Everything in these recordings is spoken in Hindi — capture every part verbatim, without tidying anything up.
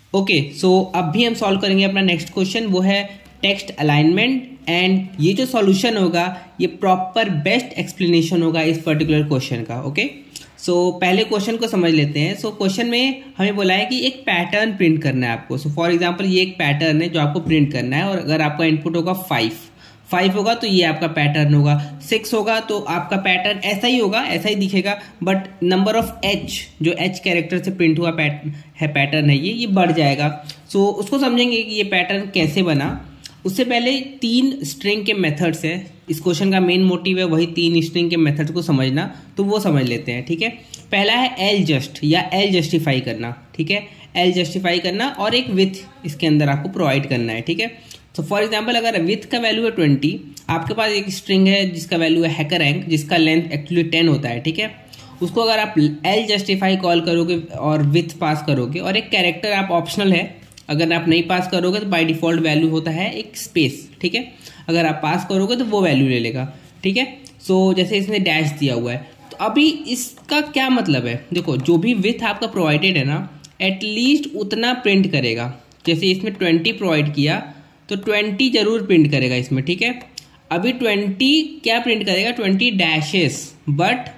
ओके, सो अब भी हम सॉल्व करेंगे अपना नेक्स्ट क्वेश्चन, वो है टेक्स्ट अलाइनमेंट। एंड ये जो सॉल्यूशन होगा ये प्रॉपर बेस्ट एक्सप्लेनेशन होगा इस पर्टिकुलर क्वेश्चन का। ओके, सो so, पहले क्वेश्चन को समझ लेते हैं। सो so, क्वेश्चन में हमें बोला है कि एक पैटर्न प्रिंट करना है आपको। सो फॉर एग्जांपल ये एक पैटर्न है जो आपको प्रिंट करना है, और अगर आपका इनपुट होगा फाइव फाइव होगा तो ये आपका पैटर्न होगा, सिक्स होगा तो आपका पैटर्न ऐसा ही होगा, ऐसा ही दिखेगा, बट नंबर ऑफ एच जो एच कैरेक्टर से प्रिंट हुआ पैटर्न है पैटर्न है ये ये बढ़ जाएगा। सो so, उसको समझेंगे कि ये पैटर्न कैसे बना। उससे पहले तीन स्ट्रिंग के मेथड्स है, इस क्वेश्चन का मेन मोटिव है वही तीन स्ट्रिंग के मेथड्स को समझना, तो वो समझ लेते हैं। ठीक है, पहला है एल जस्ट या एल जस्टिफाई करना। ठीक है, एल जस्टिफाई करना और एक विथ इसके अंदर आपको प्रोवाइड करना है। ठीक है, तो फॉर एग्जांपल अगर विथ का वैल्यू है ट्वेंटी, आपके पास एक स्ट्रिंग है जिसका वैल्यू है हैकर रैंक, जिसका लेंथ एक्चुअली टेन होता है। ठीक है, उसको अगर आप एल जस्टिफाई कॉल करोगे और विथ पास करोगे, और एक कैरेक्टर आप ऑप्शनल है, अगर आप नहीं पास करोगे तो बाय डिफॉल्ट वैल्यू होता है एक स्पेस। ठीक है, अगर आप पास करोगे तो वो वैल्यू ले लेगा। ठीक है, सो जैसे इसने डैश दिया हुआ है, तो अभी इसका क्या मतलब है, देखो जो भी विथ आपका प्रोवाइडेड है ना, एटलीस्ट उतना प्रिंट करेगा। जैसे इसमें ट्वेंटी प्रोवाइड किया तो ट्वेंटी जरूर प्रिंट करेगा इसमें। ठीक है, अभी ट्वेंटी क्या प्रिंट करेगा, ट्वेंटी डैशेस, बट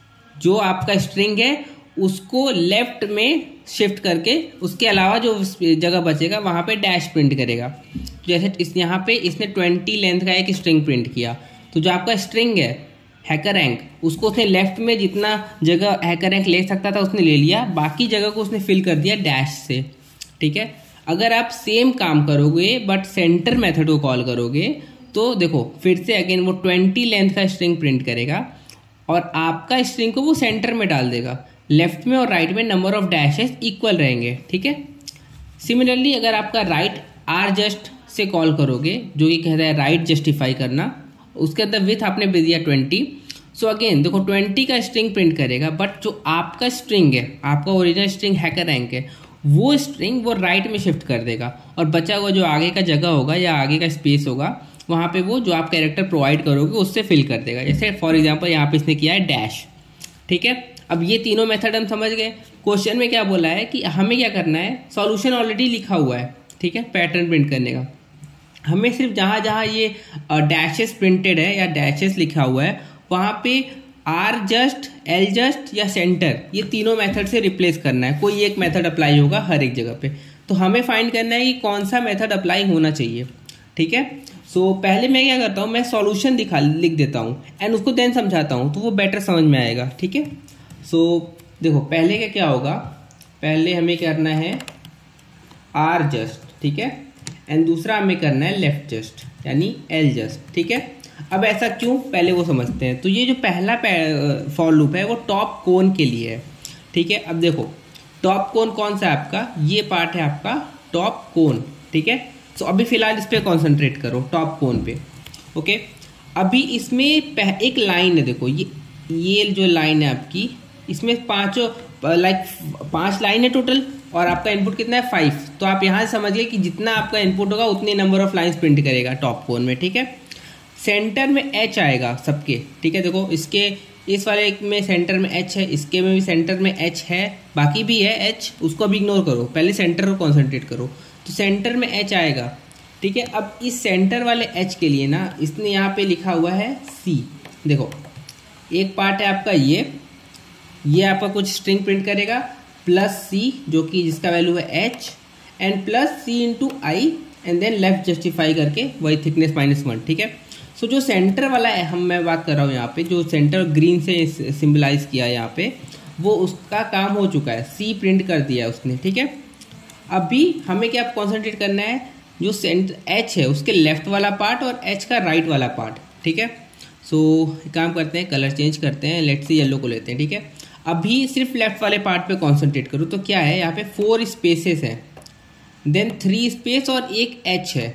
जो आपका स्ट्रिंग है उसको लेफ्ट में शिफ्ट करके उसके अलावा जो जगह बचेगा वहां पे डैश प्रिंट करेगा। जैसे इस यहाँ पे इसने ट्वेंटी लेंथ का एक स्ट्रिंग प्रिंट किया, तो जो आपका स्ट्रिंग है हैकर रैंक, उसको उसने लेफ्ट में जितना जगह हैकर रैंक ले सकता था उसने ले लिया, बाकी जगह को उसने फिल कर दिया डैश से। ठीक है, अगर आप सेम काम करोगे बट सेंटर मेथड को कॉल करोगे तो देखो फिर से अगेन वो ट्वेंटी लेंथ का स्ट्रिंग प्रिंट करेगा और आपका स्ट्रिंग को वो सेंटर में डाल देगा। लेफ्ट में और राइट में नंबर ऑफ डैशेस इक्वल रहेंगे। ठीक है, सिमिलरली अगर आपका राइट आर जस्ट से कॉल करोगे, जो कि कहता है राइट जस्टिफाई करना, उसके अंदर विथ आपने दे दिया ट्वेंटी, सो अगेन देखो ट्वेंटी का स्ट्रिंग प्रिंट करेगा, बट जो आपका स्ट्रिंग है, आपका ओरिजिनल स्ट्रिंग हैकर रैंक है, वो स्ट्रिंग वो राइट में शिफ्ट कर देगा, और बचा हुआ जो आगे का जगह होगा या आगे का स्पेस होगा वहां पे वो जो आप कैरेक्टर प्रोवाइड करोगे उससे फिल कर देगा। जैसे फॉर एग्जांपल यहाँ पे इसने किया है डैश। ठीक है, अब ये तीनों मेथड हम समझ गए। क्वेश्चन में क्या बोला है कि हमें क्या करना है, सॉल्यूशन ऑलरेडी लिखा हुआ है। ठीक है, पैटर्न प्रिंट करने का हमें सिर्फ जहां जहां ये डैशेस प्रिंटेड है या डैशेस लिखा हुआ है वहां पे आर जस्ट, एल जस्ट या सेंटर, ये तीनों मेथड से रिप्लेस करना है। कोई एक मेथड अप्लाई होगा हर एक जगह पे, तो हमें फाइंड करना है कि कौन सा मेथड अप्लाई होना चाहिए। ठीक है, सो so, पहले मैं क्या करता हूँ, मैं सॉल्यूशन दिखा लिख देता हूँ एंड उसको देन समझाता हूँ, तो वो बेटर समझ में आएगा। ठीक है, सो so, देखो पहले क्या क्या होगा, पहले हमें करना है आर जस्ट। ठीक है, एंड दूसरा हमें करना है लेफ्ट जस्ट यानी एल जस्ट। ठीक है, अब ऐसा क्यों, पहले वो समझते हैं। तो ये जो पहला फॉर लूप है वो टॉप कोन के लिए है। ठीक है, अब देखो टॉप कोन कौन सा है आपका, ये पार्ट है आपका टॉप कोन। ठीक है, तो अभी फिलहाल इस पे कॉन्सेंट्रेट करो, टॉप कोन पे। ओके, अभी इसमें एक लाइन है, देखो ये ये जो लाइन है आपकी, इसमें पांचों लाइक पांच लाइन है टोटल, और आपका इनपुट कितना है फाइव। तो आप यहाँ से समझिए कि जितना आपका इनपुट होगा उतनी नंबर ऑफ लाइंस प्रिंट करेगा टॉप कोन में। ठीक है, सेंटर में एच आएगा सबके। ठीक है, देखो इसके इस वाले में सेंटर में एच है, इसके में भी सेंटर में एच है, बाकी भी है एच, उसको अभी इग्नोर करो, पहले सेंटर को कॉन्सेंट्रेट करो। तो सेंटर में एच आएगा। ठीक है, अब इस सेंटर वाले एच के लिए ना इसने यहाँ पे लिखा हुआ है सी। देखो एक पार्ट है आपका ये ये आपका कुछ स्ट्रिंग प्रिंट करेगा, प्लस सी जो कि जिसका वैल्यू है H, and plus C into I, and then left justify करके वही थिकनेस माइनस वन। ठीक है, सो जो सेंटर वाला है, हम मैं बात कर रहा हूँ यहाँ पे, जो सेंटर ग्रीन से सिंबलाइज किया है यहाँ पे, वो उसका काम हो चुका है, सी प्रिंट कर दिया उसने। ठीक है, अभी हमें क्या कॉन्सेंट्रेट करना है, जो सेंटर एच है उसके लेफ्ट वाला पार्ट और एच का राइट वाला पार्ट। ठीक है, सो so, काम करते हैं, कलर चेंज करते हैं, लेट्स सी येलो को लेते हैं। ठीक है, अभी सिर्फ लेफ्ट वाले पार्ट पे कॉन्सेंट्रेट करूँ तो क्या है, यहाँ पे फोर स्पेसेस हैं, देन थ्री स्पेस और एक एच है,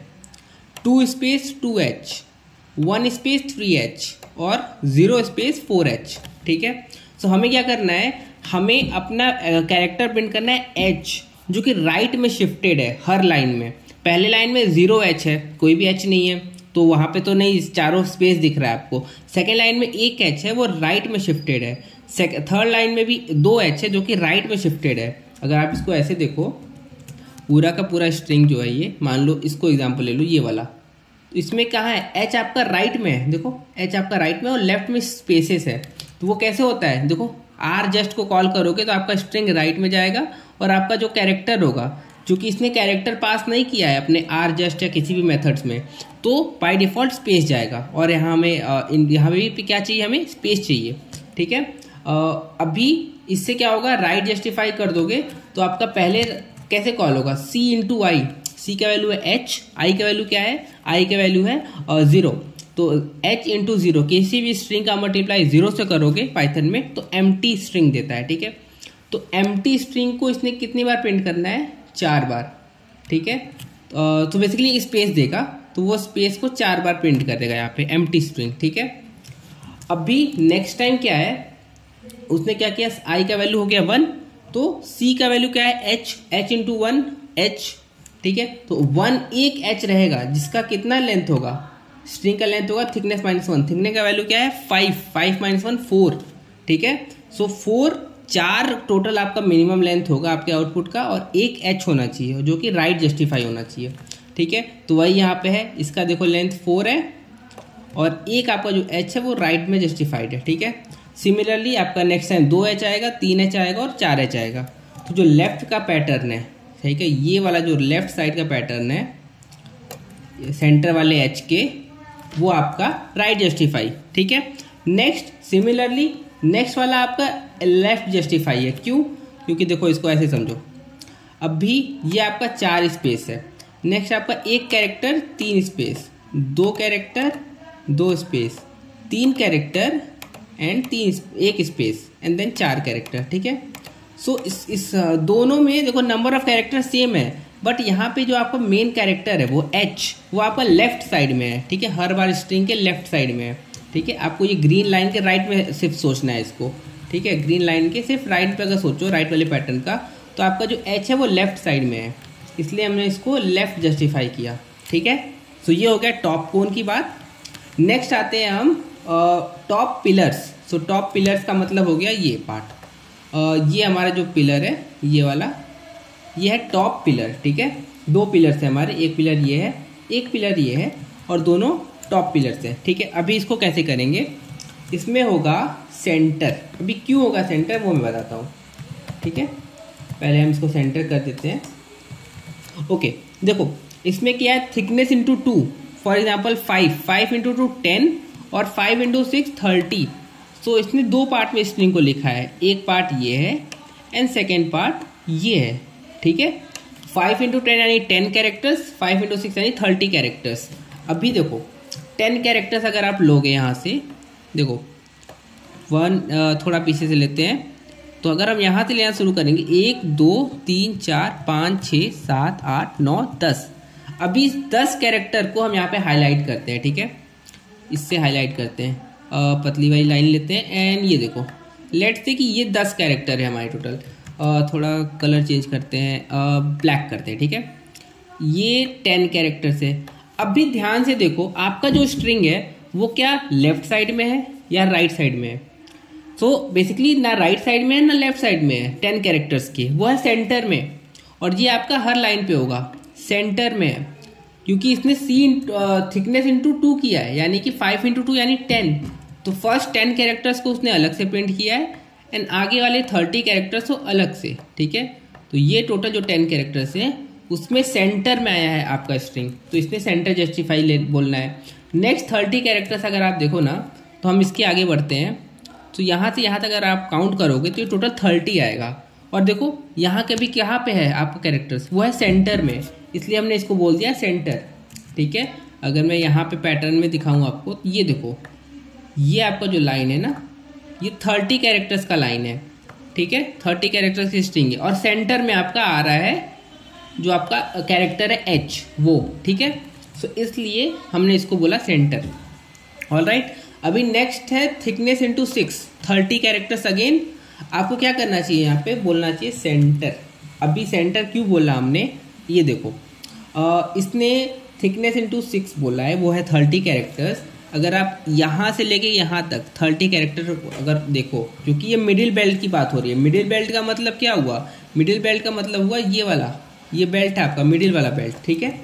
two space two H, one space three H और जीरो स्पेस फोर एच। ठीक है, सो so, हमें क्या करना है, हमें अपना कैरेक्टर प्रिंट करना है एच, जो कि राइट में शिफ्टेड है हर लाइन में। पहले लाइन में जीरो एच है, कोई भी एच नहीं है, तो वहां पे तो नहीं, चारों स्पेस दिख रहा है आपको। सेकेंड लाइन में एक एच है, वो राइट में शिफ्टेड है। थर्ड लाइन में भी दो एच है जो कि राइट में शिफ्टेड है। अगर आप इसको ऐसे देखो पूरा का पूरा स्ट्रिंग जो है ये, मान लो इसको एग्जांपल ले लो ये वाला, तो इसमें कहाँ है, एच आपका राइट में है, देखो एच आपका राइट में और लेफ्ट में स्पेसेस है। तो वो कैसे होता है, देखो आर जस्ट को कॉल करोगे तो आपका स्ट्रिंग राइट में जाएगा और आपका जो कैरेक्टर होगा, चूंकि इसने कैरेक्टर पास नहीं किया है अपने आर जस्ट या किसी भी मेथड्स में, तो बाय डिफॉल्ट स्पेस जाएगा। और यहाँ में यहाँ भी क्या चाहिए, हमें स्पेस चाहिए, ठीक है। अभी इससे क्या होगा, राइट जस्टिफाई कर दोगे तो आपका पहले कैसे कॉल होगा, सी इंटू आई, सी का वैल्यू है एच, आई का वैल्यू क्या है, आई का वैल्यू है जीरो, तो h इंटू जीरो, किसी भी स्ट्रिंग का मल्टीप्लाई जीरो से करोगे पाइथन में तो एम्प्टी स्ट्रिंग देता है, ठीक है। तो एम्प्टी स्ट्रिंग को इसने कितनी बार प्रिंट करना है, चार बार, ठीक है। तो बेसिकली स्पेस देगा तो वो स्पेस को चार बार प्रिंट कर देगा यहाँ पे एम्प्टी स्ट्रिंग, ठीक है। अभी नेक्स्ट टाइम क्या है, उसने क्या किया, i का वैल्यू हो गया वन, तो c का वैल्यू क्या है, h, h into one H, ठीक है। तो वन एक h रहेगा जिसका कितना लेंथ होगा, स्ट्रिंग का लेंथ होगा थिकनेस माइनस वन, थिकनेस का वैल्यू क्या है five, five minus one four, ठीक है। सो फोर, चार टोटल आपका मिनिमम लेंथ होगा आपके आउटपुट का, और एक एच होना चाहिए जो कि राइट जस्टिफाई होना चाहिए, ठीक है। तो वही यहाँ पे है, इसका देखो लेंथ फोर है और एक आपका जो एच है वो राइट में जस्टिफाइड है, ठीक है। सिमिलरली आपका नेक्स्ट टाइम दो एच आएगा, तीन एच आएगा और चार एच आएगा। तो जो लेफ्ट का पैटर्न है, ठीक है, ये वाला जो लेफ्ट साइड का पैटर्न है सेंटर वाले एच के, वो आपका राइट जस्टिफाई, ठीक है। नेक्स्ट सिमिलरली नेक्स्ट वाला आपका लेफ्ट जस्टिफाई है, क्यों, क्योंकि देखो इसको ऐसे समझो, अब भी ये आपका चार स्पेस है, नेक्स्ट आपका एक कैरेक्टर तीन स्पेस, दो कैरेक्टर दो स्पेस, तीन कैरेक्टर एंड तीन एक स्पेस एंड देन चार कैरेक्टर, ठीक है। सो so, इस इस दोनों में देखो नंबर ऑफ कैरेक्टर सेम है, बट यहाँ पे जो आपका मेन कैरेक्टर है वो H, वो आपका लेफ्ट साइड में है, ठीक है, हर बार स्ट्रिंग के लेफ्ट साइड में है, ठीक है। आपको ये ग्रीन लाइन के राइट में सिर्फ सोचना है इसको, ठीक है, ग्रीन लाइन के सिर्फ राइट पे अगर सोचो, राइट वाले पैटर्न का, तो आपका जो H है वो लेफ्ट साइड में है, इसलिए हमने इसको लेफ्ट जस्टिफाई किया, ठीक है। सो ये हो गया टॉप कोन की बात। नेक्स्ट आते हैं हम top pillars. So top pillars का मतलब हो गया ये पार्ट, uh, ये हमारा जो पिलर है ये वाला, ये है टॉप पिलर, ठीक है। दो पिलर्स है हमारे, एक पिलर ये है, एक पिलर ये है, और दोनों टॉप पिलर्स है, ठीक है। अभी इसको कैसे करेंगे, इसमें होगा सेंटर। अभी क्यों होगा सेंटर वो मैं बताता हूँ, ठीक है। पहले हम इसको सेंटर कर देते हैं। ओके देखो इसमें क्या है, thickness into two, for example five, five into two ten और five into six thirty. So इसने दो पार्ट में स्ट्रिंग को लिखा है, एक पार्ट ये है एंड सेकेंड पार्ट ये है, ठीक है। फाइव इंटू टेन यानी ten characters, five into six यानी थर्टी कैरेक्टर्स। अभी देखो टेन कैरेक्टर्स अगर आप लोगे यहाँ से, देखो वन थोड़ा पीछे से लेते हैं, तो अगर हम यहाँ से लेना शुरू करेंगे, एक दो तीन चार पाँच छः सात आठ नौ दस, अभी इस दस कैरेक्टर को हम यहाँ पे हाईलाइट करते हैं, ठीक है, इससे हाईलाइट करते हैं, आ, पतली वाली लाइन लेते हैं एंड ये देखो, लेट्स से कि ये दस कैरेक्टर है हमारे टोटल। आ, थोड़ा कलर चेंज करते हैं, ब्लैक करते हैं, ठीक है, ये टेन कैरेक्टर्स है। अभी ध्यान से देखो आपका जो स्ट्रिंग है वो क्या लेफ्ट साइड में है या राइट साइड में है। सो बेसिकली ना राइट साइड में है ना लेफ्ट साइड में है, टेन कैरेक्टर्स की, वो है सेंटर में, और ये आपका हर लाइन पे होगा सेंटर में है, क्योंकि इसने सी थिकनेस इंटू टू किया है, यानी कि फाइव इंटू टू यानी टेन। तो फर्स्ट टेन कैरेक्टर्स को उसने अलग से प्रिंट किया है एंड आगे वाले थर्टी कैरेक्टर्स को अलग से, ठीक है। तो ये टोटल जो टेन कैरेक्टर्स हैं उसमें सेंटर में आया है आपका स्ट्रिंग, तो इसने सेंटर जस्टिफाई ले बोलना है। नेक्स्ट थर्टी कैरेक्टर्स अगर आप देखो ना, तो हम इसके आगे बढ़ते हैं, तो यहाँ से यहाँ तक अगर आप काउंट करोगे तो ये टोटल थर्टी आएगा। और देखो यहाँ के भी कहाँ पे है आपका कैरेक्टर्स, वो है सेंटर में, इसलिए हमने इसको बोल दिया सेंटर, ठीक है। अगर मैं यहाँ पे पैटर्न में दिखाऊँ आपको, तो ये देखो ये आपका जो लाइन है ना, ये थर्टी कैरेक्टर्स का लाइन है, ठीक है, थर्टी कैरेक्टर्स की स्ट्रिंग है, और सेंटर में आपका आ रहा है जो आपका कैरेक्टर है एच, वो, ठीक है। सो so, इसलिए हमने इसको बोला सेंटर। ऑल राइट, अभी नेक्स्ट है thickness into six, thirty characters again. आपको क्या करना चाहिए, यहाँ पे बोलना चाहिए सेंटर। अभी सेंटर क्यों बोला हमने, ये देखो आ, इसने थिकनेस इंटू सिक्स बोला है, वो है थर्टी कैरेक्टर्स। अगर आप यहाँ से लेके यहाँ तक थर्टी कैरेक्टर अगर देखो, क्योंकि ये मिडिल बेल्ट की बात हो रही है, मिडिल बेल्ट का मतलब क्या हुआ, मिडिल बेल्ट का मतलब हुआ ये वाला, ये बेल्ट है आपका मिडिल वाला बेल्ट, ठीक है।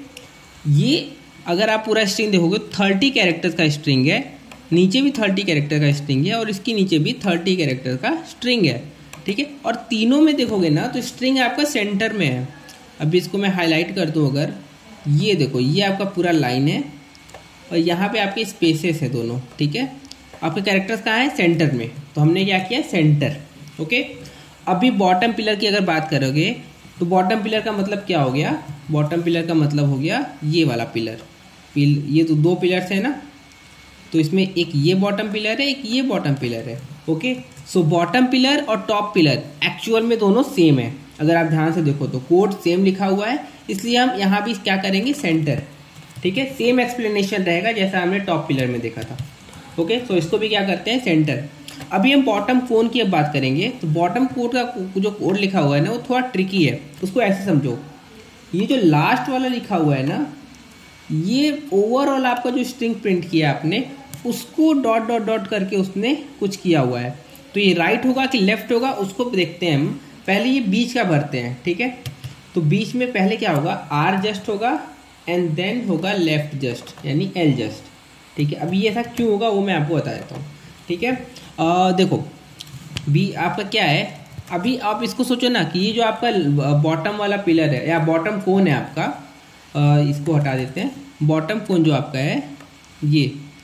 ये अगर आप पूरा स्ट्रिंग देखोगे थर्टी कैरेक्टर्स का स्ट्रिंग है, नीचे भी थर्टी कैरेक्टर का स्ट्रिंग है और इसके नीचे भी थर्टी कैरेक्टर का स्ट्रिंग है, ठीक है। और तीनों में देखोगे ना तो स्ट्रिंग आपका सेंटर में है। अभी इसको मैं हाईलाइट कर दूँ अगर, ये देखो ये आपका पूरा लाइन है और यहाँ पे आपके स्पेसेस है दोनों, ठीक है। आपके कैरेक्टर्स कहाँ है? सेंटर में। तो हमने क्या किया? Center, okay. अभी बॉटम पिलर की अगर बात करोगे तो बॉटम पिलर का मतलब क्या हो गया? बॉटम पिलर का मतलब हो गया ये वाला पिलर, पिल ये तो दो पिलर्स है ना, तो इसमें एक ये बॉटम पिलर है, एक ये बॉटम पिलर है, ओके। सो बॉटम पिलर और टॉप पिलर एक्चुअल में दोनों सेम है। अगर आप ध्यान से देखो तो कोड सेम लिखा हुआ है, इसलिए हम यहाँ भी क्या करेंगे? सेंटर, ठीक है। सेम एक्सप्लेनेशन रहेगा जैसा हमने टॉप पिलर में देखा था, ओके। सो इसको भी क्या करते हैं? सेंटर। अभी हम बॉटम कोन की अब बात करेंगे। तो बॉटम कोड का जो कोड लिखा हुआ है ना वो थोड़ा ट्रिकी है, उसको ऐसे समझो। ये जो लास्ट वाला लिखा हुआ है ना, ये ओवरऑल आपका जो स्ट्रिंग प्रिंट किया आपने उसको डॉट डॉट डॉट करके उसने कुछ किया हुआ है। तो ये राइट होगा कि लेफ्ट होगा उसको देखते हैं हम। पहले ये बीच का भरते हैं, ठीक है। तो बीच में पहले क्या होगा? आर जस्ट होगा एंड देन होगा लेफ्ट जस्ट यानी एल जस्ट, ठीक है। अभी ये ऐसा क्यों होगा वो मैं आपको बता देता हूँ, ठीक है। आ, देखो बी आपका क्या है, अभी आप इसको सोचो ना कि ये जो आपका बॉटम वाला पिलर है या बॉटम कोन है आपका, आ, इसको हटा देते हैं। बॉटम कोन जो आपका है ये,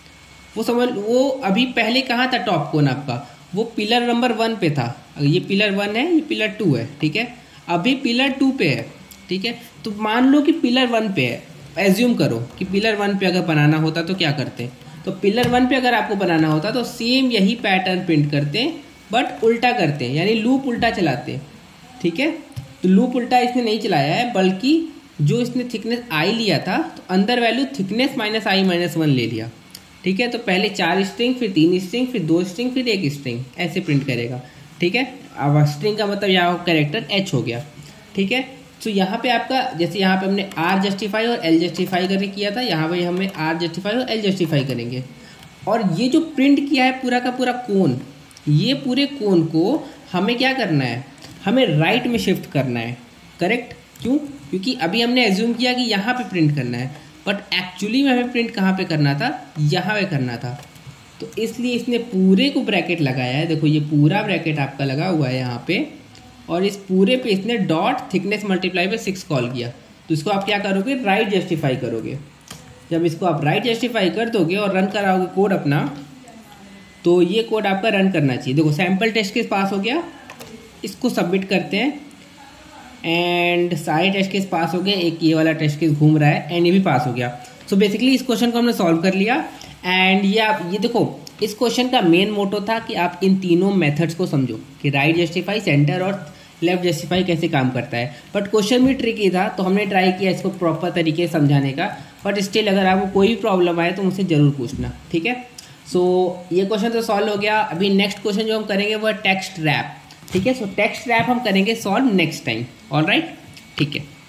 वो समझ वो अभी पहले कहाँ था? टॉप कोन आपका वो पिलर नंबर वन पे था। ये पिलर वन है, ये पिलर टू है, ठीक है। अभी पिलर टू पे है, ठीक है। तो मान लो कि पिलर वन पे है, एज्यूम करो कि पिलर वन पे अगर बनाना होता तो क्या करते? तो पिलर वन पे अगर आपको बनाना होता तो सेम यही पैटर्न प्रिंट करते बट उल्टा करते हैं, यानी लूप उल्टा चलाते, ठीक है। तो लूप उल्टा इसने नहीं चलाया है, बल्कि जो इसने थिकनेस आई लिया था तो अंदर value thickness minus I minus one ले लिया, ठीक है। तो पहले चार स्ट्रिंग, फिर तीन स्ट्रिंग, फिर दो स्ट्रिंग, फिर एक स्ट्रिंग, ऐसे प्रिंट करेगा, ठीक है। अब स्ट्रिंग का मतलब यहाँ कैरेक्टर एच हो गया, ठीक है। तो यहाँ पे आपका जैसे यहाँ पे हमने आर जस्टिफाई और एल जस्टिफाई करके किया था, यहाँ पे हमें आर जस्टिफाई और एल जस्टिफाई करेंगे। और ये जो प्रिंट किया है पूरा का पूरा कोन, ये पूरे कोन को हमें क्या करना है? हमें राइट में शिफ्ट करना है, करेक्ट। क्यों? क्योंकि अभी हमने एज्यूम किया कि यहाँ पे प्रिंट करना है, बट एक्चुअली में हमें प्रिंट कहाँ पे करना था? यहाँ पे करना था। तो इसलिए इसने पूरे को ब्रैकेट लगाया है। देखो ये पूरा ब्रैकेट आपका लगा हुआ है यहाँ पे, और इस पूरे पे इसने डॉट थिकनेस मल्टीप्लाई पे सिक्स कॉल किया। तो इसको आप क्या करोगे? राइट जस्टिफाई करोगे। जब इसको आप राइट जस्टिफाई कर दोगे और रन कराओगे कोड अपना, तो ये कोड आपका रन करना चाहिए। देखो सैम्पल टेस्ट केस पास हो गया, इसको सबमिट करते हैं एंड सारे टेस्ट केस पास हो गए, एक ये वाला टेस्ट केस घूम रहा है एंड ये भी पास हो गया। सो बेसिकली इस क्वेश्चन को हमने सॉल्व कर लिया। एंड ये आप ये देखो इस क्वेश्चन का मेन मोटो था कि आप इन तीनों मेथड्स को समझो कि राइट जस्टिफाई, सेंटर और लेफ्ट जस्टिफाई कैसे काम करता है। बट क्वेश्चन भी ट्रिकी था तो हमने ट्राई किया इसको प्रॉपर तरीके से समझाने का। बट स्टिल अगर आपको कोई भी प्रॉब्लम आए तो मुझसे ज़रूर पूछना, ठीक है। सो so, ये क्वेश्चन तो सॉल्व हो गया। अभी नेक्स्ट क्वेश्चन जो हम करेंगे वो है टेक्स्ट रैप, ठीक है। सो टेक्स्ट रैप हम करेंगे सॉल्व नेक्स्ट टाइम, ऑलराइट, ठीक है।